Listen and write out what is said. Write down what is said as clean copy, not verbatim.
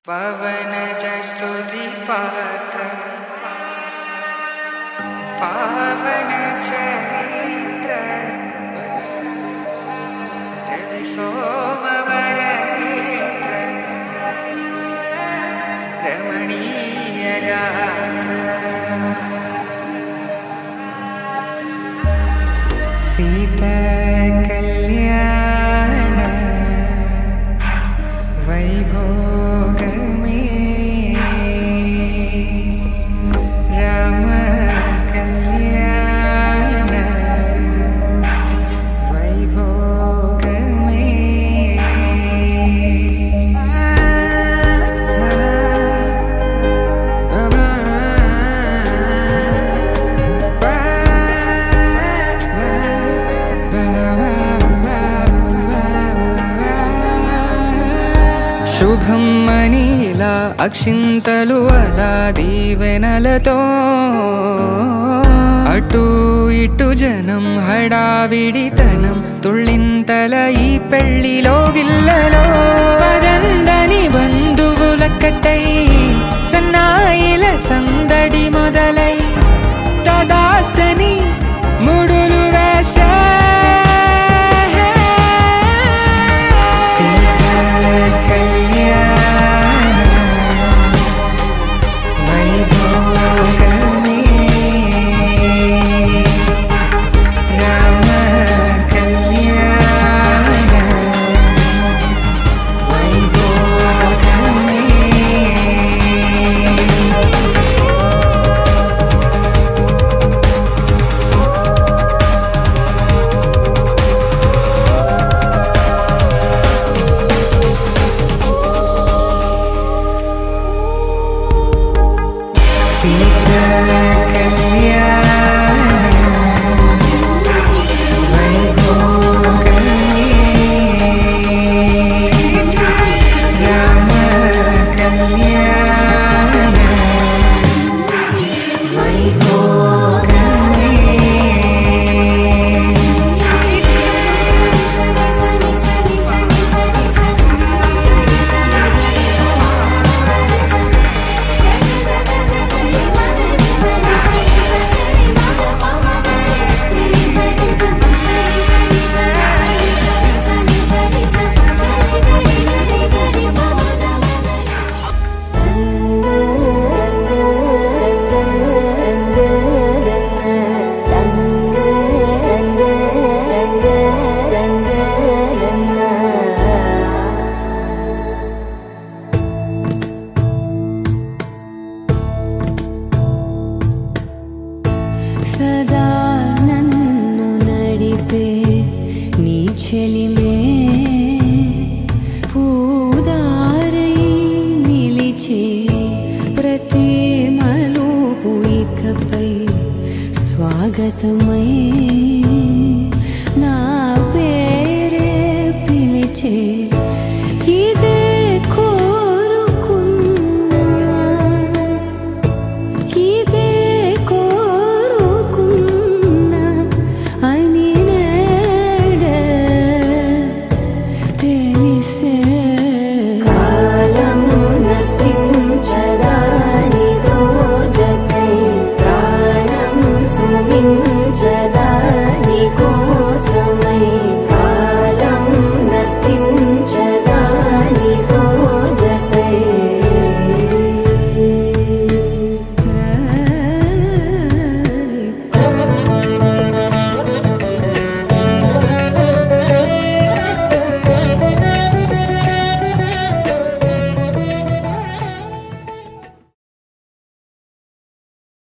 पवनज स्तुति पात्र पावन चरित्र रवि सोमवर नेत्र रमणीय गात्र सीता कल्याण वैभोग में राम कल्याण वैभोग में शुभम मनीला अक्षिंतलु अला दीवेनलतो अटू इटू जनम हडाविडितनम तुळ्ळिंतल ई पेळ्ळिलो गिल्ललो पदंदनि बंधुवुल कट्टै सन्नायिल संदडि मोदलै तदास्तनि मुडुलु वेसे सदा नन्नु नडिपे नी चलिमे पूदारै निलिचे प्रति मलूपु इकपै स्वागतमै।